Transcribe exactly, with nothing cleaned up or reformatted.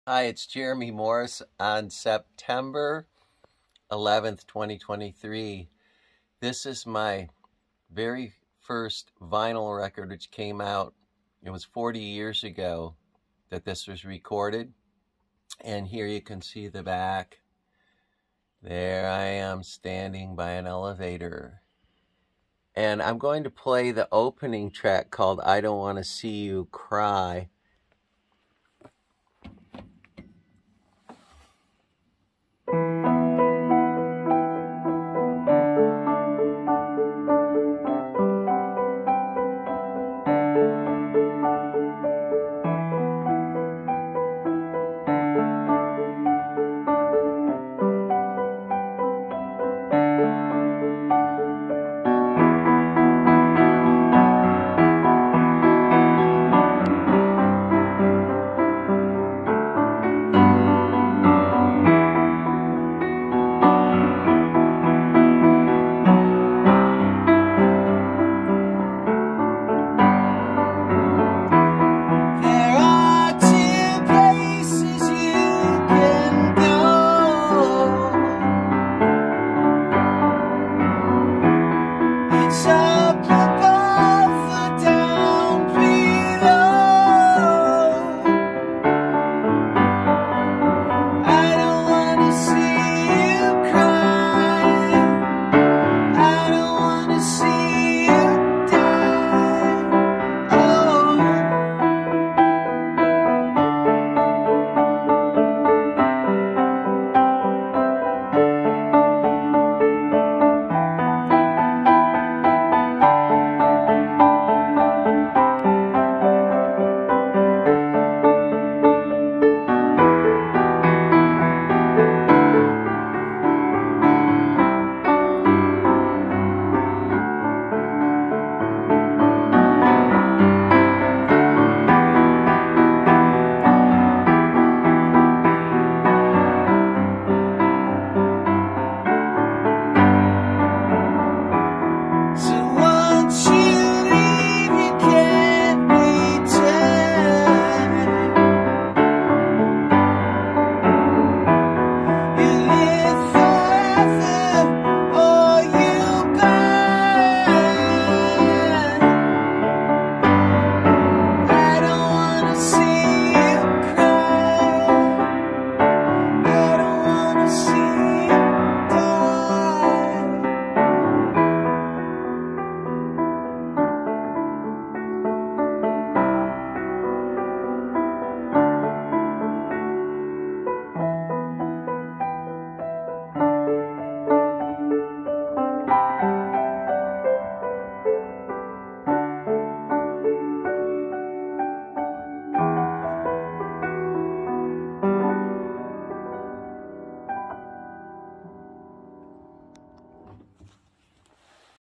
Hi, it's Jeremy Morris on September eleventh, twenty twenty-three. This is my very first vinyl record, which came out, it was forty years ago that this was recorded. And here you can see the back. There I am standing by an elevator. And I'm going to play the opening track called I Don't Want to See You Cry.